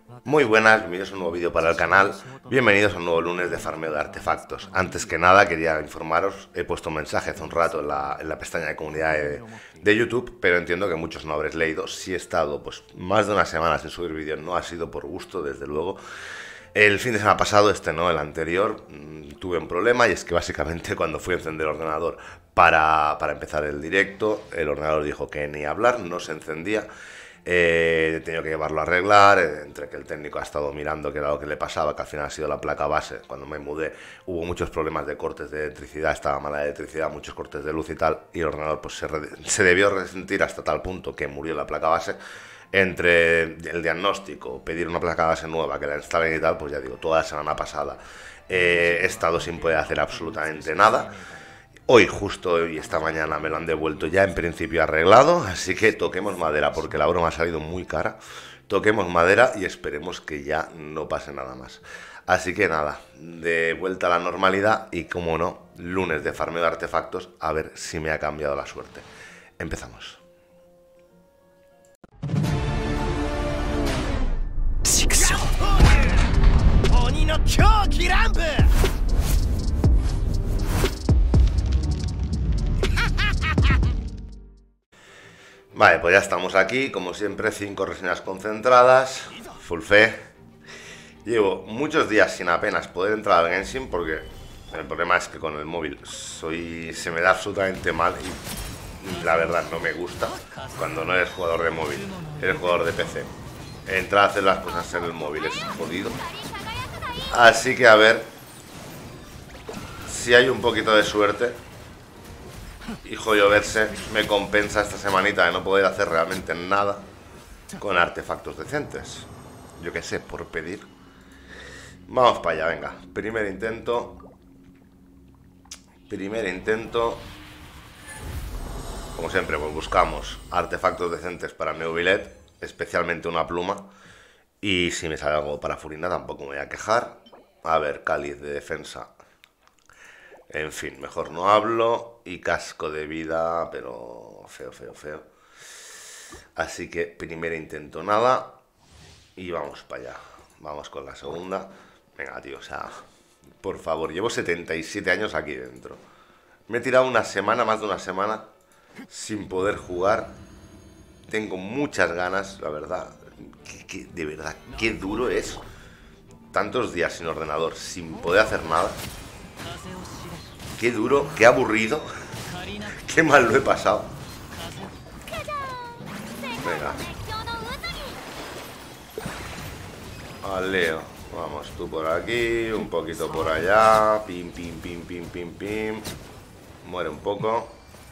Muy buenas, bienvenidos a un nuevo vídeo para el canal. Bienvenidos a un nuevo lunes de farmeo de artefactos. Antes que nada quería informaros, he puesto un mensaje hace un rato en la pestaña de comunidad de YouTube, pero entiendo que muchos no habréis leído. Si he estado pues más de una semana sin subir vídeos, no ha sido por gusto, desde luego. El fin de semana pasado, no, el anterior, tuve un problema y es que básicamente cuando fui a encender el ordenador para empezar el directo, el ordenador dijo que ni hablar, no se encendía. He tenido que llevarlo a arreglar, entre que el técnico ha estado mirando qué era lo que le pasaba, que al final ha sido la placa base. Cuando me mudé hubo muchos problemas de cortes de electricidad, estaba mala la electricidad, muchos cortes de luz y tal, y el ordenador pues se debió resentir hasta tal punto que murió la placa base. Entre el diagnóstico, pedir una placa base nueva, que la instalen y tal, pues ya digo, toda la semana pasada he estado sin poder hacer absolutamente nada. Hoy, justo hoy, esta mañana, me lo han devuelto ya en principio arreglado, así que toquemos madera, porque la broma ha salido muy cara. Toquemos madera y esperemos que ya no pase nada más. Así que nada, de vuelta a la normalidad y, como no, lunes de farmeo de artefactos, a ver si me ha cambiado la suerte. Empezamos. Vale, pues ya estamos aquí, como siempre, 5 reseñas concentradas, full fe. Llevo muchos días sin apenas poder entrar al Genshin porque el problema es que con el móvil se me da absolutamente mal y la verdad no me gusta cuando no eres jugador de móvil, eres jugador de PC. Entrar a hacer las cosas en el móvil es jodido. Así que a ver si hay un poquito de suerte. Hijo lloverse, me compensa esta semanita de no poder hacer realmente nada con artefactos decentes. Yo qué sé, por pedir. Vamos para allá, venga. Primer intento. Como siempre, pues buscamos artefactos decentes para Neuvillet, especialmente una pluma. Y si me sale algo para Furina tampoco me voy a quejar. A ver, cáliz de defensa. En fin, mejor no hablo. Y casco de vida, pero feo. Así que primer intento nada. Y vamos para allá. Vamos con la segunda. Venga, tío, o sea, por favor, llevo 77 años aquí dentro. Me he tirado una semana, más de una semana, sin poder jugar. Tengo muchas ganas, la verdad. De verdad, qué duro es. Tantos días sin ordenador, sin poder hacer nada. Qué duro, qué aburrido. Qué mal lo he pasado. Venga. Leo. Vamos, tú por aquí, un poquito por allá. Pim. Muere un poco.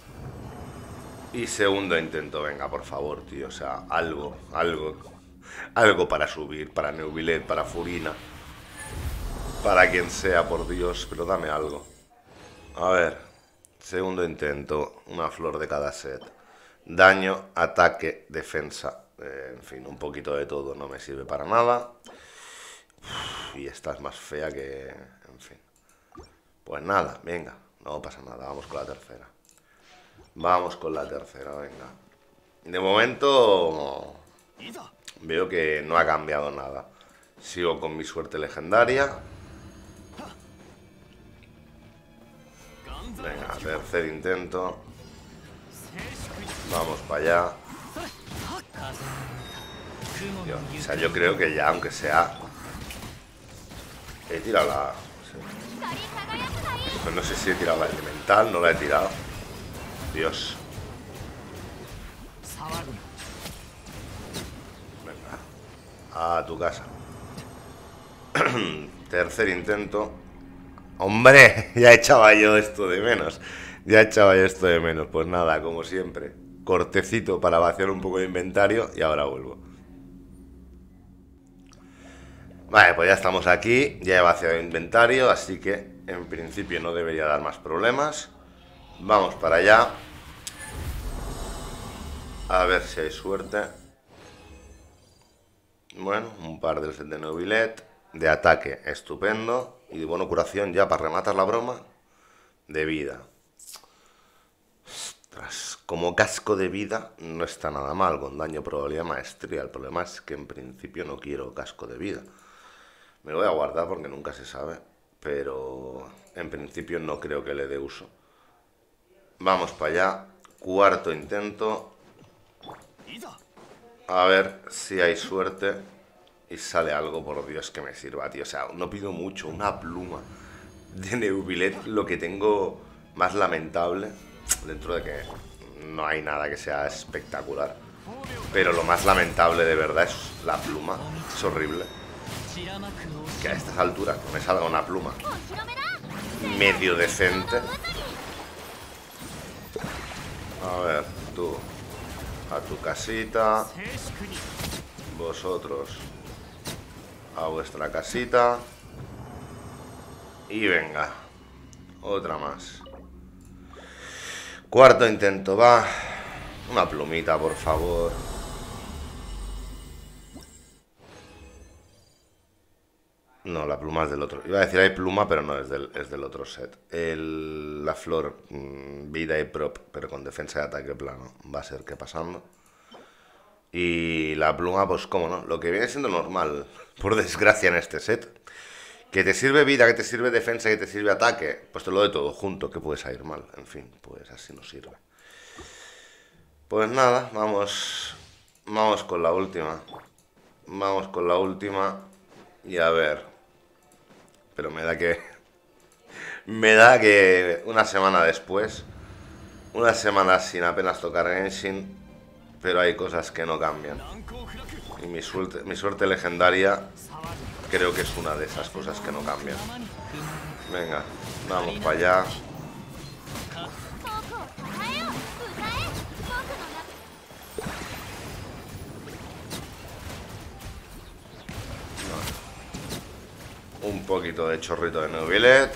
Y segundo intento, venga, por favor, tío. O sea, algo para subir, para Neuvillet, para Furina. Para quien sea, por Dios, pero dame algo. A ver, segundo intento, una flor de cada set. Daño, ataque, defensa. En fin, un poquito de todo no me sirve para nada. Y esta es más fea que... En fin. Pues nada, venga, no pasa nada, vamos con la tercera. Venga. De momento veo que no ha cambiado nada. Sigo con mi suerte legendaria. Venga, tercer intento. Vamos para allá. O sea, yo creo que ya, aunque sea... He tirado la... Pues no sé si he tirado la elemental, no la he tirado. Dios. Venga. A tu casa. Tercer intento. ¡Hombre! Ya echaba yo esto de menos. Pues nada, como siempre. Cortecito para vaciar un poco de inventario y ahora vuelvo. Vale, pues ya estamos aquí, ya he vaciado el inventario, así que en principio no debería dar más problemas. Vamos para allá. A ver si hay suerte. Bueno, un par del set de Neuvillet. De ataque, estupendo. Y de buena curación ya para rematar la broma. De vida. Como casco de vida no está nada mal, con daño, probabilidad, maestría. El problema es que en principio no quiero casco de vida. Me lo voy a guardar porque nunca se sabe, pero en principio no creo que le dé uso. Vamos para allá, cuarto intento. A ver si hay suerte y sale algo, por Dios, que me sirva, tío. O sea, no pido mucho, una pluma de Neuvillet, lo que tengo más lamentable, dentro de que no hay nada que sea espectacular, pero lo más lamentable de verdad es la pluma. Es horrible que a estas alturas me salga una pluma medio decente. A ver, tú a tu casita, vosotros a vuestra casita y venga, otra más. Cuarto intento, va. Una plumita, por favor. No, la pluma es del otro. Iba a decir hay pluma, pero no, es del otro set. La flor, vida y prop, pero con defensa y ataque plano. Va a ser que pasando. Y la pluma, pues cómo no. Lo que viene siendo normal, por desgracia, en este set. Que te sirve vida, que te sirve defensa, que te sirve ataque. Pues te lo de todo junto, que puede salir mal. En fin, pues así no sirve. Pues nada, vamos con la última. Vamos con la última. Y a ver. Pero me da que... Me da que una semana después, una semana sin apenas tocar Genshin, pero hay cosas que no cambian. Y mi suerte legendaria creo que es una de esas cosas que no cambian. Venga, vamos para allá. Un poquito de chorrito de Neuvillet.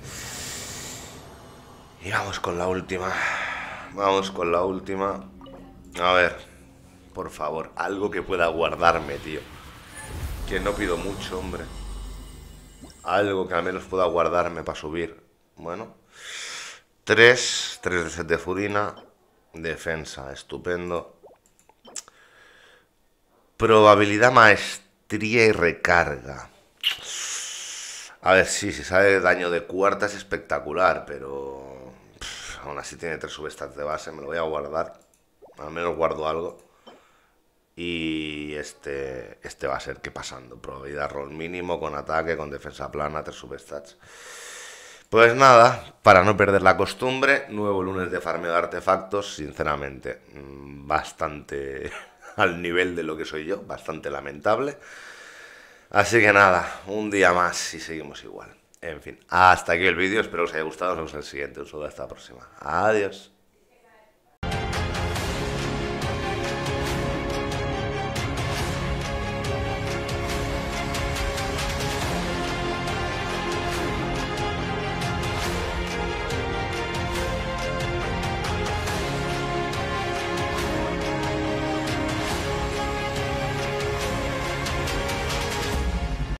Y vamos con la última. Vamos con la última. A ver, por favor, algo que pueda guardarme, tío. Que no pido mucho, hombre. Algo que al menos pueda guardarme para subir. Bueno. 3 de set de Furina. Defensa, estupendo. Probabilidad, maestría y recarga. A ver, sí, si sale daño de cuarta es espectacular, pero aún así tiene 3 substats de base, me lo voy a guardar. Al menos guardo algo. Y este va a ser que pasando. Probabilidad roll mínimo, con ataque, con defensa plana, 3 substats. Pues nada, para no perder la costumbre, nuevo lunes de farmeo de artefactos, sinceramente, bastante al nivel de lo que soy yo, bastante lamentable. Así que nada, un día más y seguimos igual. En fin, hasta aquí el vídeo, espero que os haya gustado, nos vemos en el siguiente. Un saludo, hasta la próxima. Adiós.